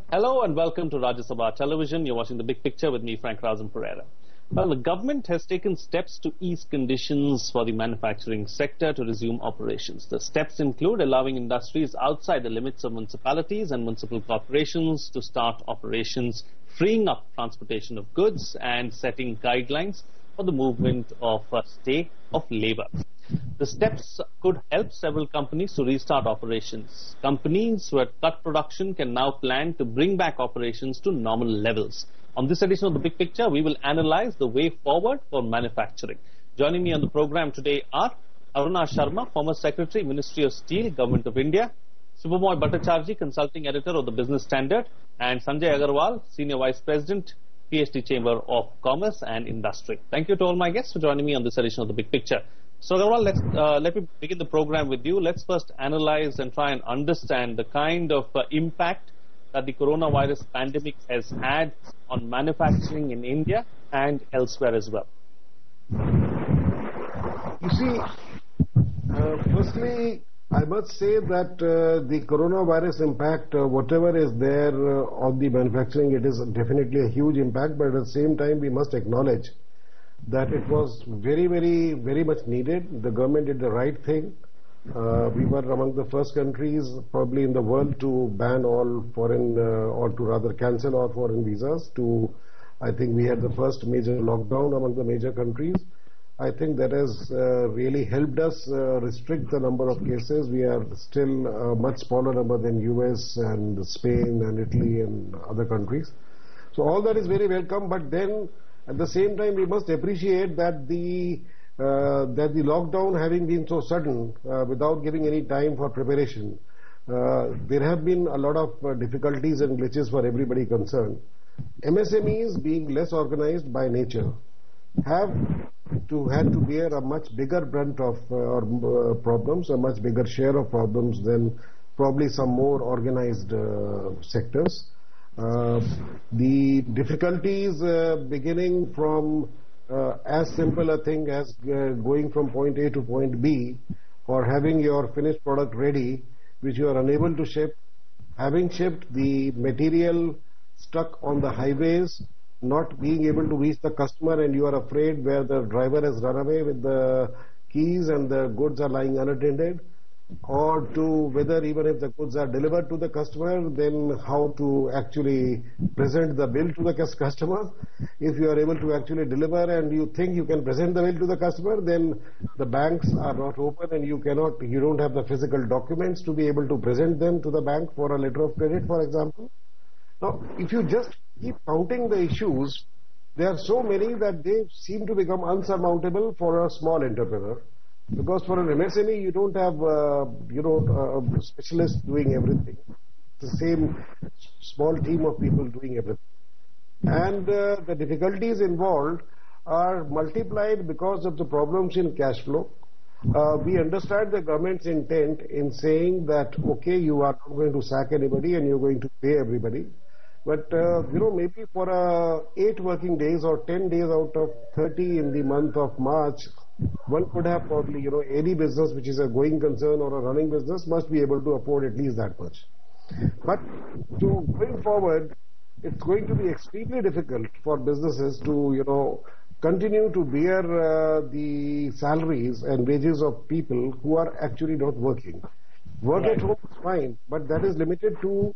Hello and welcome to Rajya Sabha Television. You're watching The Big Picture with me, Frank Razan Pereira. Well, the government has taken steps to ease conditions for the manufacturing sector to resume operations. The steps include allowing industries outside the limits of municipalities and municipal corporations to start operations, freeing up transportation of goods and setting guidelines for the movement of stay of labor. The steps could help several companies to restart operations. Companies who had cut production can now plan to bring back operations to normal levels. On this edition of The Big Picture, we will analyze the way forward for manufacturing. Joining me on the program today are Aruna Sharma, former Secretary, Ministry of Steel, Government of India; Subhamoy Bhattacharjee, Consulting Editor of the Business Standard; and Sanjay Agarwal, Senior Vice President, PhD Chamber of Commerce and Industry. Thank you to all my guests for joining me on this edition of The Big Picture. So, Agarwal, let me begin the program with you. Let's first analyze and try and understand the kind of impact that the coronavirus pandemic has had on manufacturing in India and elsewhere as well. You see, firstly, I must say that the coronavirus impact, whatever is there on the manufacturing, it is definitely a huge impact, but at the same time, we must acknowledge that it was very much needed. The government did the right thing. We were among the first countries probably in the world to ban all foreign or to rather cancel all foreign visas. I think we had the first major lockdown among the major countries. I think that has really helped us restrict the number of cases. We are still a much smaller number than US and Spain and Italy and other countries. So all that is very welcome, but then at the same time, we must appreciate that the lockdown having been so sudden, without giving any time for preparation, there have been a lot of difficulties and glitches for everybody concerned. MSMEs, being less organized by nature, had to bear a much bigger brunt of problems, a much bigger share of problems than probably some more organized sectors. The difficulties beginning from as simple a thing as going from point A to point B, or having your finished product ready, which you are unable to ship, having shipped the material stuck on the highways, not being able to reach the customer, and you are afraid where the driver has run away with the keys and the goods are lying unattended, or to whether even if the goods are delivered to the customer, then how to actually present the bill to the customer. If you are able to actually deliver and you think you can present the bill to the customer, then the banks are not open and you don't have the physical documents to be able to present them to the bank for a letter of credit, for example. Now, if you just keep counting the issues, there are so many that they seem to become unsurmountable for a small entrepreneur. Because for an MSME, you don't have, a specialist doing everything. It's the same small team of people doing everything. And the difficulties involved are multiplied because of the problems in cash flow. We understand the government's intent in saying that, okay, you are not going to sack anybody and you're going to pay everybody. But, maybe for 8 working days or 10 days out of 30 in the month of March, one could have probably, any business which is a going concern or a running business must be able to afford at least that much. But going forward, it's going to be extremely difficult for businesses to, continue to bear the salaries and wages of people who are actually not working. Work at home is fine, but that is limited to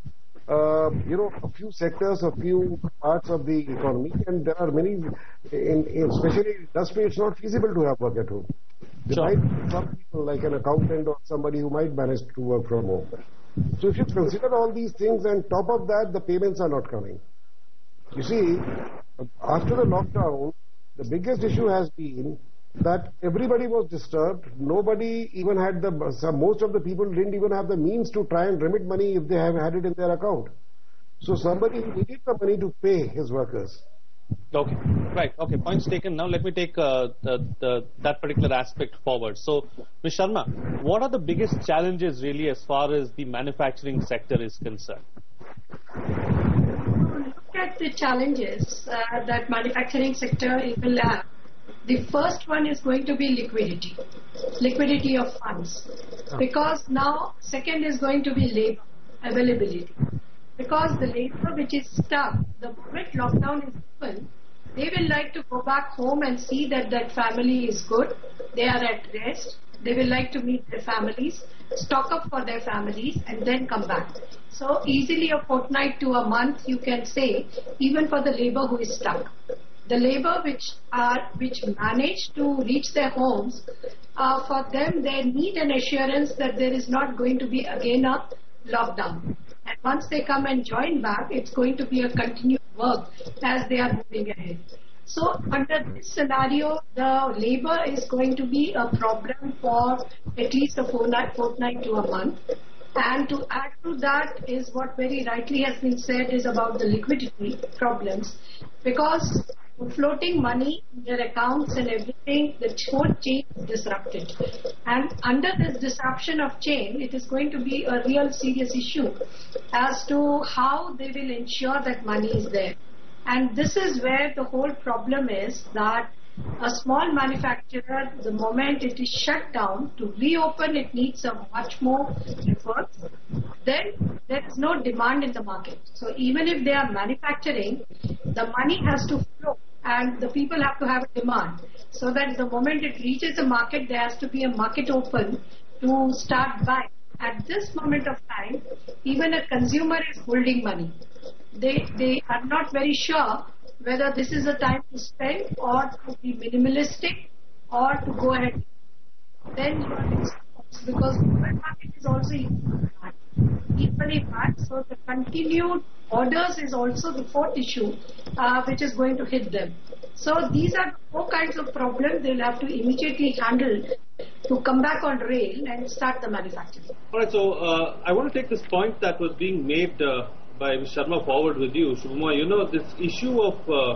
a few sectors, a few parts of the economy, and there are many, especially in industry, it's not feasible to have work at home. There might be some people like an accountant or somebody who might manage to work from home. So if you consider all these things and top of that, the payments are not coming. You see, after the lockdown, the biggest issue has been that everybody was disturbed. Nobody even had most of the people didn't even have the means to try and remit money if they have had it in their account. So somebody needed the money to pay his workers. Okay, right. Okay, points taken. Now let me take that particular aspect forward. So, Ms. Sharma, what are the biggest challenges really as far as the manufacturing sector is concerned? Look at the challenges that manufacturing sector will have. The first one is going to be liquidity of funds. Because now, second is going to be labor availability. because the labor which is stuck, the moment lockdown is open, they will like to go back home and see that that family is good, they are at rest, they will like to meet their families, stock up for their families and then come back. So easily a fortnight to a month you can say, even for the labor who is stuck. The labor which manage to reach their homes, for them they need an assurance that there is not going to be again a lockdown. And once they come and join back, it's going to be a continued work as they are moving ahead. So under this scenario, the labor is going to be a problem for at least a fortnight to a month. And to add to that is what very rightly has been said is about the liquidity problems, because floating money, their accounts and everything, the whole chain is disrupted. And under this disruption of chain, it is going to be a real serious issue as to how they will ensure that money is there. And this is where the whole problem is, that a small manufacturer, the moment it is shut down, to reopen it needs a much more effort. Then there is no demand in the market. So even if they are manufacturing, the money has to flow and the people have to have a demand. So that the moment it reaches the market, there has to be a market open to start buying. At this moment of time, even a consumer is holding money. They are not very sure whether this is a time to spend or to be minimalistic or to go ahead. Then you are exposed, because the market is also equally bad. So the continued orders is also the fourth issue which is going to hit them. So these are four kinds of problems they'll have to immediately handle to come back on rail and start the manufacturing. All right, so I want to take this point that was being made by Ms. Sharma forward with you, Shubhama. This issue of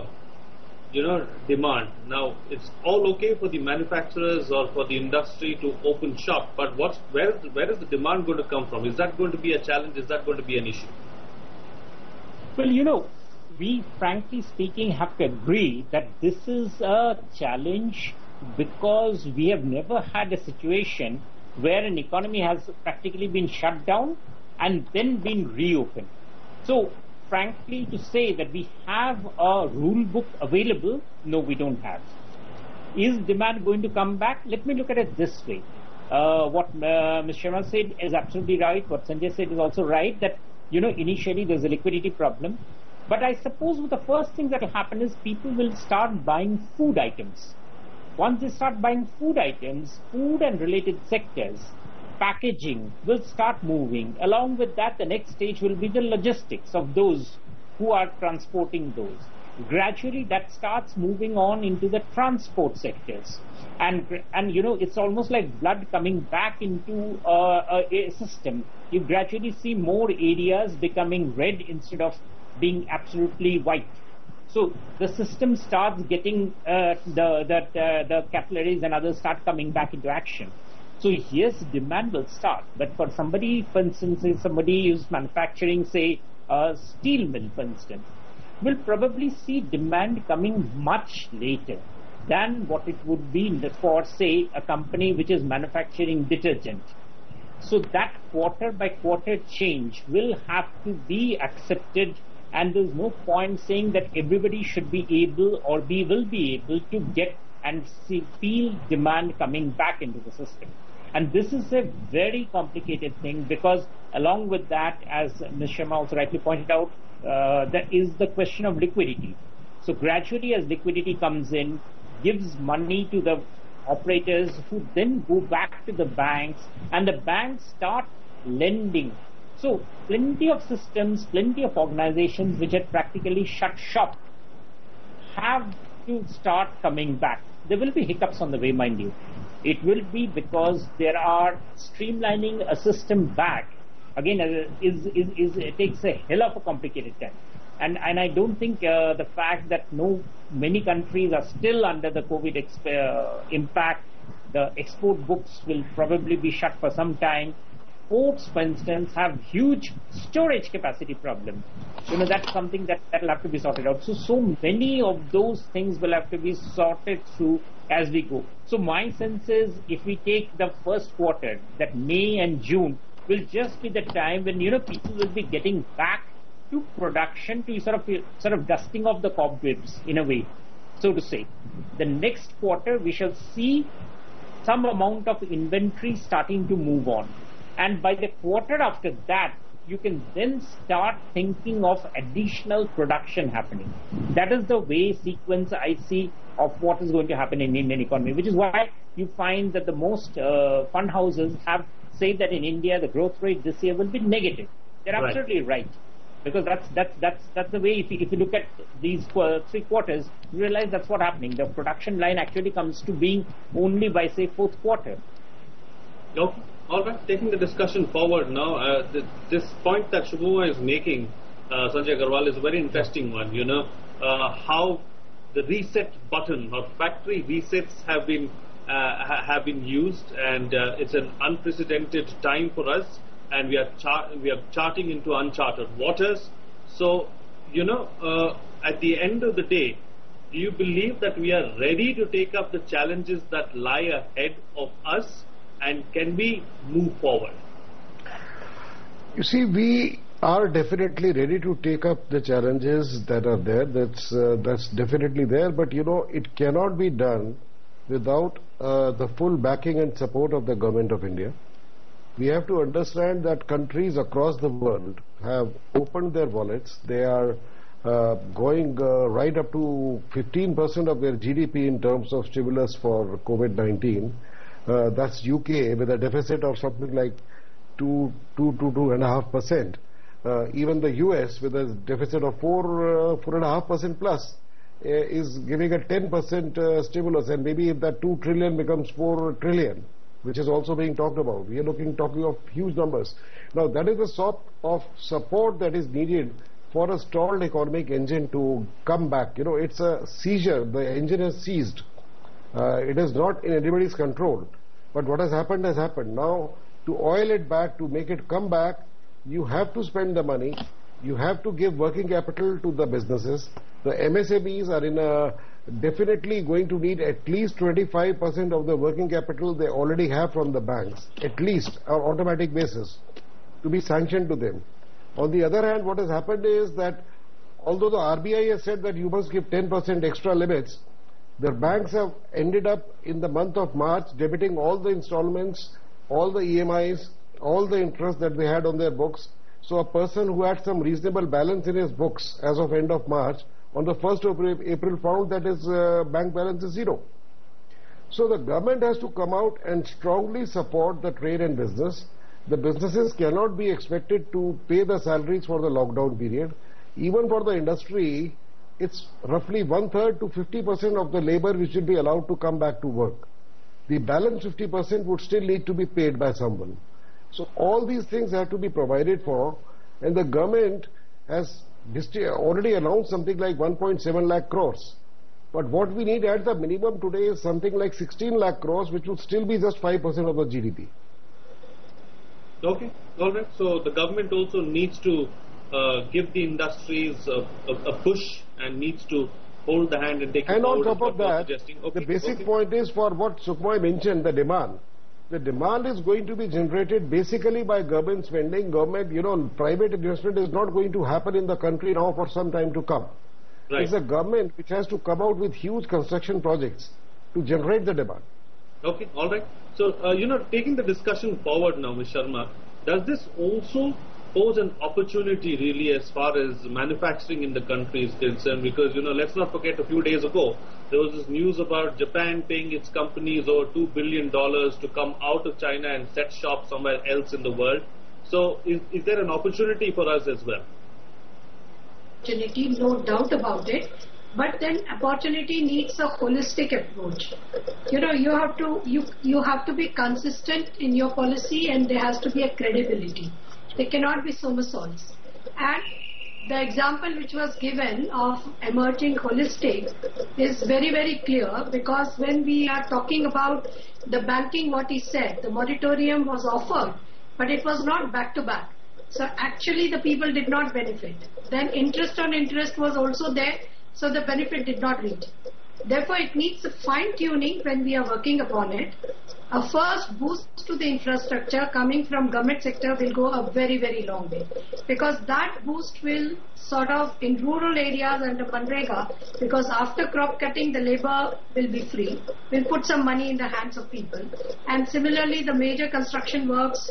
demand. Now, it's all okay for the manufacturers or for the industry to open shop, but where is the demand going to come from? Is that going to be a challenge? Is that going to be an issue? Well, we frankly speaking have to agree that this is a challenge, because we have never had a situation where an economy has practically been shut down and then been reopened. So, frankly, to say that we have a rule book available, no, we don't have. Is demand going to come back? Let me look at it this way. What Ms. Sharma said is absolutely right. What Sanjay said is also right, that, initially there's a liquidity problem. But I suppose the first thing that will happen is people will start buying food items. Once they start buying food items, food and related sectors, packaging will start moving. Along with that, the next stage will be the logistics of those who are transporting those. Gradually, that starts moving on into the transport sectors. And it's almost like blood coming back into a system. You gradually see more areas becoming red instead of being absolutely white. So the system starts getting the capillaries and others start coming back into action. So yes, demand will start. But for somebody, for instance, somebody who's manufacturing, say, a steel mill, for instance, will probably see demand coming much later than what it would be for, say, a company which is manufacturing detergent. So that quarter by quarter change will have to be accepted, and there's no point saying that everybody should be able or will be able to get and feel demand coming back into the system. And this is a very complicated thing, because along with that, as Ms. Sharma also rightly pointed out, there is the question of liquidity. So gradually, as liquidity comes in, gives money to the operators, who then go back to the banks, and the banks start lending. So plenty of systems, plenty of organizations which had practically shut shop have to start coming back. There will be hiccups on the way, mind you. It will be because there are streamlining a system back. Again, it takes a hell of a complicated time. And I don't think the fact that many countries are still under the COVID impact, the export books will probably be shut for some time. Ports, for instance, have huge storage capacity problems. That's something that will have to be sorted out. So many of those things will have to be sorted through as we go. So my sense is, if we take the first quarter, that May and June will just be the time when, people will be getting back to production, to sort of dusting off the cobwebs in a way, so to say. The next quarter we shall see some amount of inventory starting to move on, and by the quarter after that you can then start thinking of additional production happening. That is the way sequence I see of what is going to happen in Indian economy, which is why you find that the most fund houses have said that in India the growth rate this year will be negative. They're absolutely right. Because that's the way, if you look at these 3 quarters, you realize that's what's happening. The production line actually comes to being only by, say, 4th quarter. Okay. All right. Taking the discussion forward now, this point that Shubham is making, Sanjay Agarwal, is a very interesting one. You know, how the reset button or factory resets have been used, and it's an unprecedented time for us. And we are charting into uncharted waters. So, you know, at the end of the day, do you believe that we are ready to take up the challenges that lie ahead of us, and can we move forward? You see, we are definitely ready to take up the challenges that are there. That's definitely there. But you know, it cannot be done without the full backing and support of the Government of India. We have to understand that countries across the world have opened their wallets. They are going right up to 15% of their GDP in terms of stimulus for COVID-19. That's UK with a deficit of something like 2.5%. Even the US with a deficit of 4.5% plus is giving a 10% stimulus, and maybe if that 2 trillion becomes 4 trillion, which is also being talked about. We are talking of huge numbers. Now, that is the sort of support that is needed for a stalled economic engine to come back. You know, it's a seizure. The engine has seized. It is not in anybody's control. But what has happened has happened. Now, to oil it back, to make it come back, you have to spend the money. You have to give working capital to the businesses. The MSMEs are definitely going to need at least 25% of the working capital they already have from the banks, at least on automatic basis, to be sanctioned to them. On the other hand, what has happened is that although the RBI has said that you must give 10% extra limits, the banks have ended up in the month of March debiting all the installments, all the EMIs, all the interest that they had on their books. So a person who had some reasonable balance in his books as of end of March, on the 1st of April found that his bank balance is zero. So the government has to come out and strongly support the trade and business. The businesses cannot be expected to pay the salaries for the lockdown period. Even for the industry, it's roughly 1/3 to 50% of the labor which will be allowed to come back to work. The balance 50% would still need to be paid by someone. So all these things have to be provided for, and the government has already announced something like 1.7 lakh crores. But what we need at the minimum today is something like 16 lakh crores, which would still be just 5% of the GDP. Okay, all right. So the government also needs to give the industries a push and needs to hold the hand and take it forward. And on top of that, the basic point is for what Sukhmay mentioned, the demand. The demand is going to be generated basically by government spending. Private investment is not going to happen in the country now for some time to come. Right. It's the government which has to come out with huge construction projects to generate the demand. Okay, all right. So, taking the discussion forward now, Ms. Sharma, does this also pose an opportunity really as far as manufacturing in the country is concerned? Because, let's not forget a few days ago, there was this news about Japan paying its companies over $2 billion to come out of China and set shop somewhere else in the world. So is there an opportunity for us as well? Opportunity, no doubt about it. But then opportunity needs a holistic approach. You have to be consistent in your policy, and there has to be a credibility. There cannot be somersaults. And the example which was given of emerging holistic is very, very clear, because when we are talking about the banking, what he said, the moratorium was offered, but it was not back to back. So actually the people did not benefit. Then interest on interest was also there, so the benefit did not reach. Therefore, it needs a fine-tuning when we are working upon it. A first boost to the infrastructure coming from government sector will go a very, very long way. Because that boost will sort of, in rural areas under Manrega, because after crop cutting, the labor will be free. We'll put some money in the hands of people. And similarly, the major construction works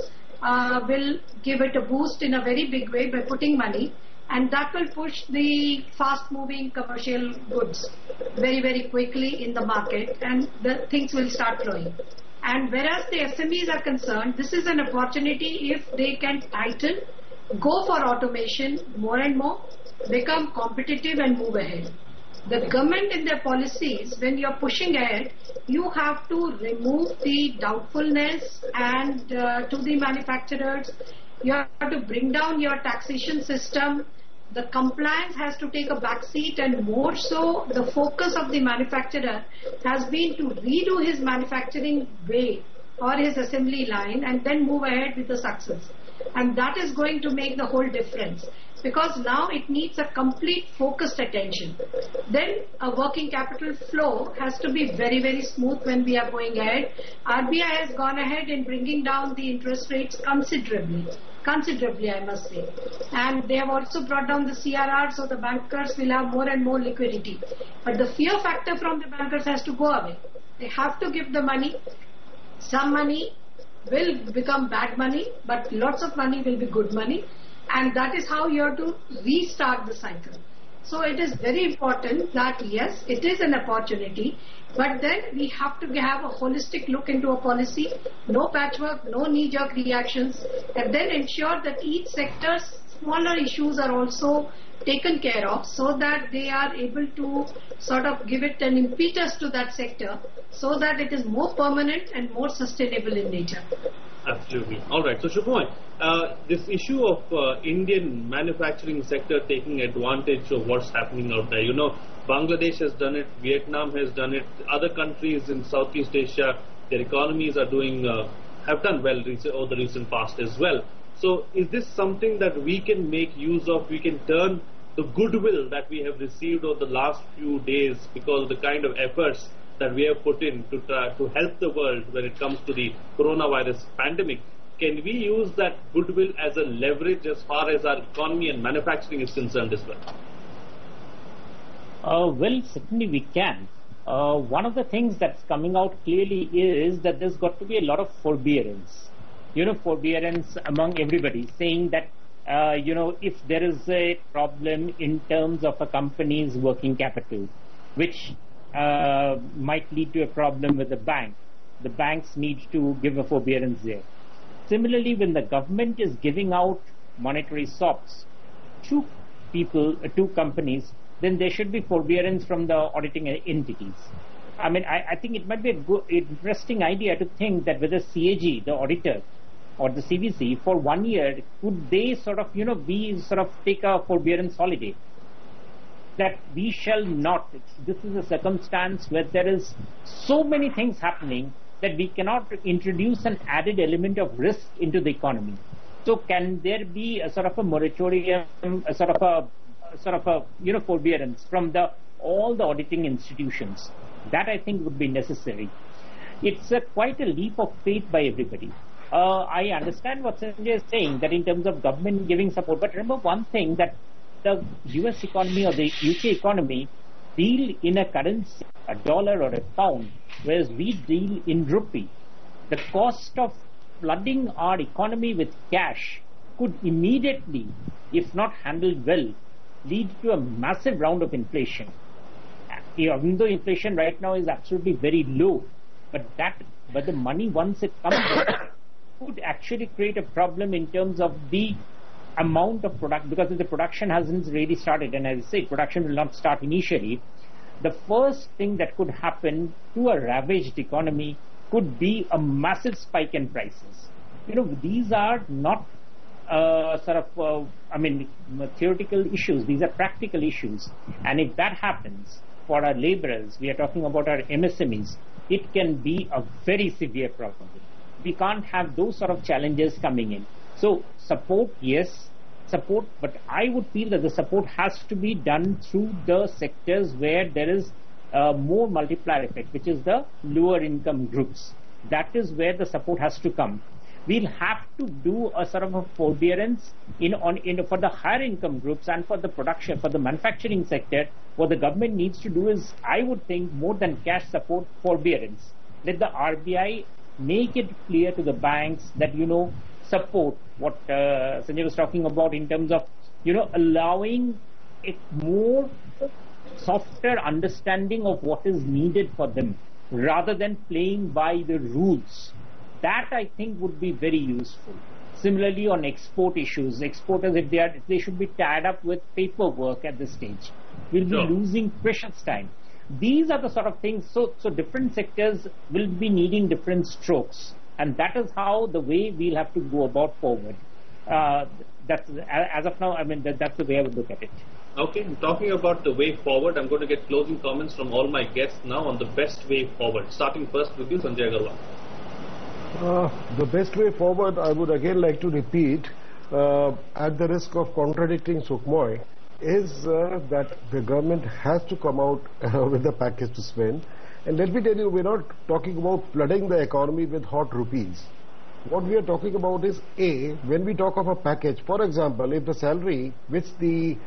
will give it a boost in a very big way by putting money. And that will push the fast-moving commercial goods very, very quickly in the market, and the things will start flowing. And whereas the SMEs are concerned, this is an opportunity if they can tighten, go for automation more and more, become competitive and move ahead. The government in their policies, when you're pushing ahead, you have to remove the doubtfulness and to the manufacturers. You have to bring down your taxation system. The compliance has to take a back seat, and more so the focus of the manufacturer has been to redo his manufacturing way or his assembly line and then move ahead with the success. And that is going to make the whole difference, because now it needs a complete focused attention. Then a working capital flow has to be very, very smooth when we are going ahead. RBI has gone ahead in bringing down the interest rates considerably, I must say. And they have also brought down the CRR, so the bankers will have more and more liquidity. But the fear factor from the bankers has to go away. They have to give the money. Some money will become bad money, but lots of money will be good money. And that is how you have to restart the cycle. So it is very important that yes, it is an opportunity, but then we have to have a holistic look into a policy, no patchwork, no knee-jerk reactions, and then ensure that each sector's smaller issues are also taken care of so that they are able to sort of give it an impetus to that sector so that it is more permanent and more sustainable in nature. Absolutely. All right. So, Shubhamoy, this issue of Indian manufacturing sector taking advantage of what's happening out there. You know, Bangladesh has done it, Vietnam has done it, other countries in Southeast Asia, their economies are doing, have done well over the recent past as well. So, is this something that we can make use of? We can turn the goodwill that we have received over the last few days because of the kind of efforts that we have put in to try to help the world when it comes to the coronavirus pandemic. Can we use that goodwill as a leverage as far as our economy and manufacturing is concerned as well? Well, certainly we can. One of the things that's coming out clearly is that there's got to be a lot of forbearance. You know, forbearance among everybody, saying that, you know, if there is a problem in terms of a company's working capital, which might lead to a problem with the banks need to give a forbearance there. Similarly, when the government is giving out monetary SOPs to people, to companies, then there should be forbearance from the auditing entities. I mean, I think it might be a good, interesting idea to think that whether CAG, the auditor, or the CBC, for 1 year, could they sort of, you know, take a forbearance holiday? That we shall not. This is a circumstance where there is so many things happening that we cannot introduce an added element of risk into the economy. So can there be a sort of a moratorium, a sort of a you know, forbearance from all the auditing institutions? That I think would be necessary. It's quite a leap of faith by everybody. I understand what Sanjay is saying, that in terms of government giving support, but remember one thing, that the US economy or the UK economy deal in a currency, a dollar or a pound, whereas we deal in rupee. The cost of flooding our economy with cash could immediately, if not handled well, lead to a massive round of inflation. Even though inflation right now is absolutely very low, but the money, once it comes back, could actually create a problem in terms of the amount of product, because if the production hasn't really started, and as I say, production will not start initially, the first thing that could happen to a ravaged economy could be a massive spike in prices. You know, these are not theoretical issues. These are practical issues. And if that happens for our laborers, we are talking about our MSMEs, it can be a very severe problem. We can't have those sort of challenges coming in. So support, yes, support, but I would feel that the support has to be done through the sectors where there is more multiplier effect, which is the lower income groups. That is where the support has to come. We'll have to do a sort of a forbearance for the higher income groups and for the production, for the manufacturing sector. What the government needs to do is, I would think, more than cash support, forbearance. Let the RBI make it clear to the banks that, support what Sanjay was talking about in terms of, allowing a more softer understanding of what is needed for them rather than playing by the rules. That, I think, would be very useful. Similarly, on export issues, exporters, if they should be tied up with paperwork at this stage, will be losing precious time. These are the sort of things. So different sectors will be needing different strokes, and that is how the way we'll have to go about forward. That's as of now. I mean, that's the way I would look at it. Okay, talking about the way forward, I'm going to get closing comments from all my guests now on the best way forward. Starting first with you, Sanjay Agarwal. The best way forward, I would again like to repeat, at the risk of contradicting Sukhmoy, is that the government has to come out with a package to spend. And let me tell you, we're not talking about flooding the economy with hot rupees. What we are talking about is, when we talk of a package, for example, if the salary which the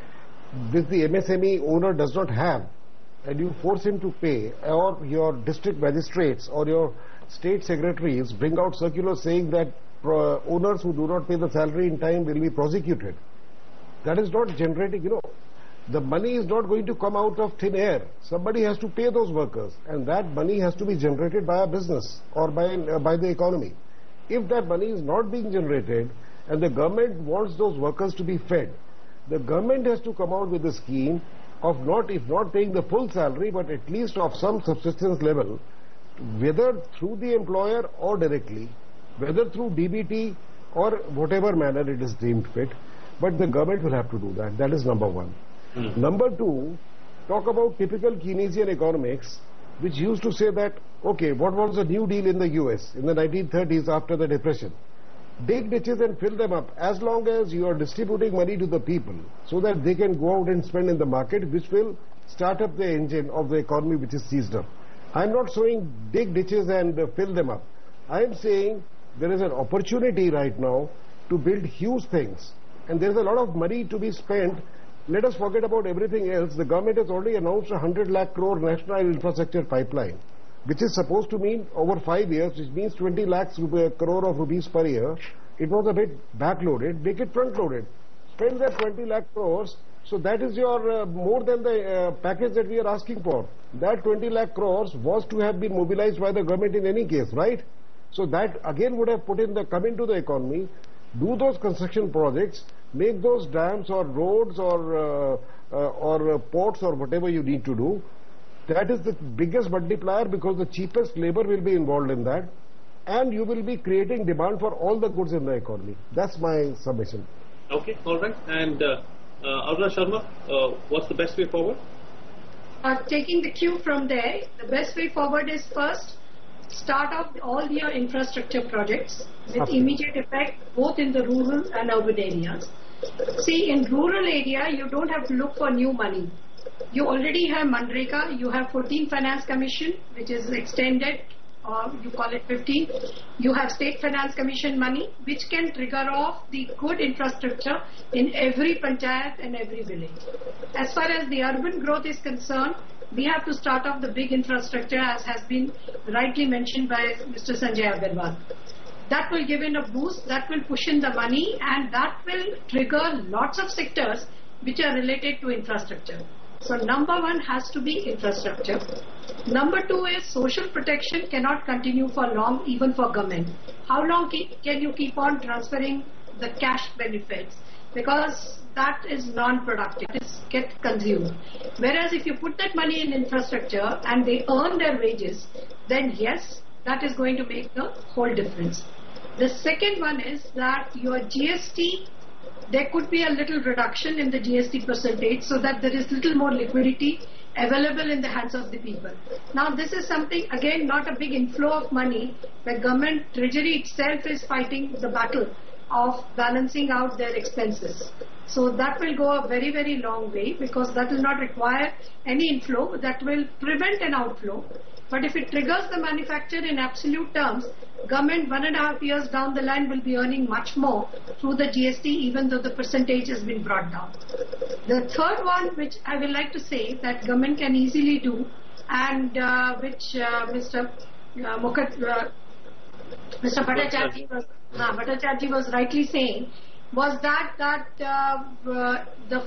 MSME owner does not have, and you force him to pay, or your district magistrates or your state secretaries bring out circulars saying that owners who do not pay the salary in time will be prosecuted. That is not generating, the money is not going to come out of thin air. Somebody has to pay those workers, and that money has to be generated by a business or by the economy. If that money is not being generated and the government wants those workers to be fed, the government has to come out with a scheme of if not paying the full salary, but at least of some subsistence level, whether through the employer or directly, whether through DBT or whatever manner it is deemed fit, but the government will have to do that. That is number one. Number two, talk about typical Keynesian economics, which used to say that, okay, what was the New Deal in the US in the 1930s after the Depression? Dig ditches and fill them up as long as you are distributing money to the people so that they can go out and spend in the market, which will start up the engine of the economy which is seized up. I am not saying dig ditches and fill them up. I am saying there is an opportunity right now to build huge things, and there is a lot of money to be spent. Let us forget about everything else. The government has already announced 100 lakh crore national infrastructure pipeline, which is supposed to mean over 5 years, which means 20 lakhs crore of rupees per year. It was a bit backloaded. Make it front-loaded. Spend that 20 lakh crores. So that is your more than the package that we are asking for. That 20 lakh crores was to have been mobilized by the government in any case, right? So that again would have come into the economy, do those construction projects, make those dams or roads or ports or whatever you need to do. That is the biggest multiplier, because the cheapest labor will be involved in that, and you will be creating demand for all the goods in the economy. That's my submission. Okay, all right. And Aruna Sharma, what's the best way forward? Taking the cue from there, the best way forward is first start off all your infrastructure projects with immediate effect both in the rural and urban areas. See, in rural area, you don't have to look for new money. You already have Manrega, you have 14 Finance Commission, which is extended, or you call it 15. You have State Finance Commission money, which can trigger off the good infrastructure in every panchayat and every village. As far as the urban growth is concerned, we have to start off the big infrastructure, as has been rightly mentioned by Mr. Sanjay Agarwal. That will give in a boost, that will push in the money, and that will trigger lots of sectors which are related to infrastructure. So number one has to be infrastructure. Number two is social protection cannot continue for long, even for government. How long can you keep on transferring the cash benefits? Because that is non-productive, it gets consumed. Whereas if you put that money in infrastructure and they earn their wages, then yes, that is going to make the whole difference. The second one is that your GST, there could be a little reduction in the GST percentage so that there is little more liquidity available in the hands of the people. Now this is something, again, not a big inflow of money. The government treasury itself is fighting the battle of balancing out their expenses. So that will go a very, very long way, because that will not require any inflow, that will prevent an outflow. But if it triggers the manufacture in absolute terms, government 1.5 years down the line will be earning much more through the GST, even though the percentage has been brought down. The third one, which I will like to say that government can easily do, and which Mr. Bhattacharjee was rightly saying, was that the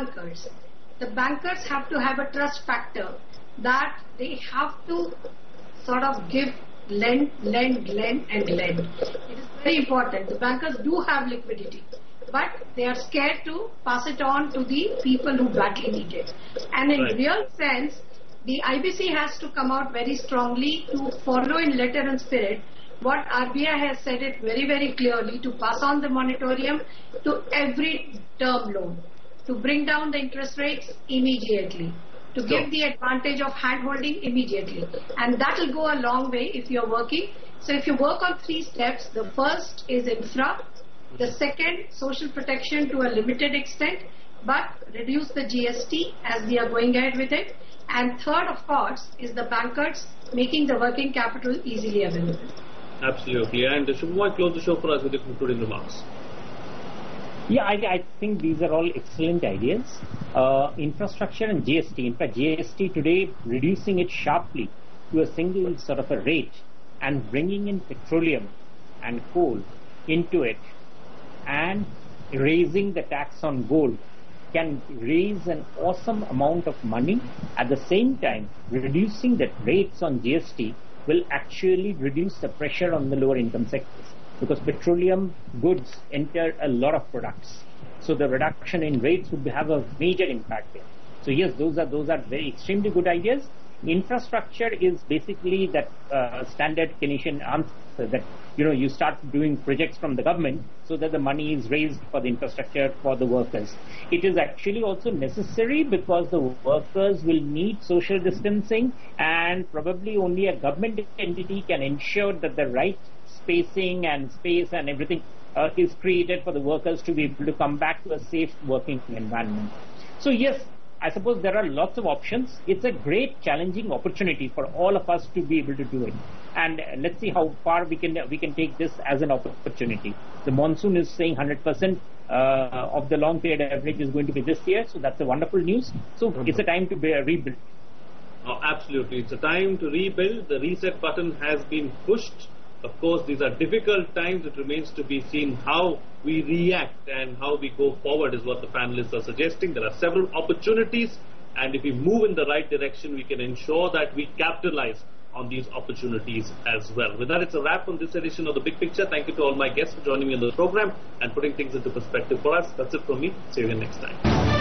bankers have to have a trust factor, that they have to sort of lend. It is very important. The bankers do have liquidity, but they are scared to pass it on to the people who badly need it. And in real sense, the IBC has to come out very strongly to follow in letter and spirit what RBI has said it very, very clearly, to pass on the moratorium to every term loan, to bring down the interest rates immediately, to give the advantage of hand-holding immediately. And that will go a long way if you are working. So if you work on 3 steps, the first is infra, the second, social protection to a limited extent, but reduce the GST as we are going ahead with it. And third, of course, is the bankers making the working capital easily available. Absolutely. And Shubhamoy, close the show for us with the concluding remarks. Yeah, I think these are all excellent ideas. Infrastructure and GST. In fact, GST today, reducing it sharply to a single sort of a rate and bringing in petroleum and coal into it and raising the tax on gold can raise an awesome amount of money. At the same time, reducing the rates on GST will actually reduce the pressure on the lower income sectors, because petroleum goods enter a lot of products. So the reduction in rates would have a major impact there. So yes, those are very extremely good ideas. Infrastructure is basically that standard Keynesian answer that you start doing projects from the government so that the money is raised for the infrastructure for the workers. It is actually also necessary because the workers will need social distancing, and probably only a government entity can ensure that the right spacing and space and everything is created for the workers to be able to come back to a safe working environment. So yes, I suppose there are lots of options. It's a great challenging opportunity for all of us to be able to do it. And let's see how far we can take this as an opportunity. The monsoon is saying 100% of the long period average is going to be this year. So that's a wonderful news. So it's a time to rebuild. Oh, absolutely. It's a time to rebuild. The reset button has been pushed. Of course, these are difficult times. It remains to be seen how we react and how we go forward is what the panelists are suggesting. There are several opportunities, and if we move in the right direction, we can ensure that we capitalize on these opportunities as well. With that, it's a wrap on this edition of The Big Picture. Thank you to all my guests for joining me on the program and putting things into perspective for us. That's it from me. See you again next time.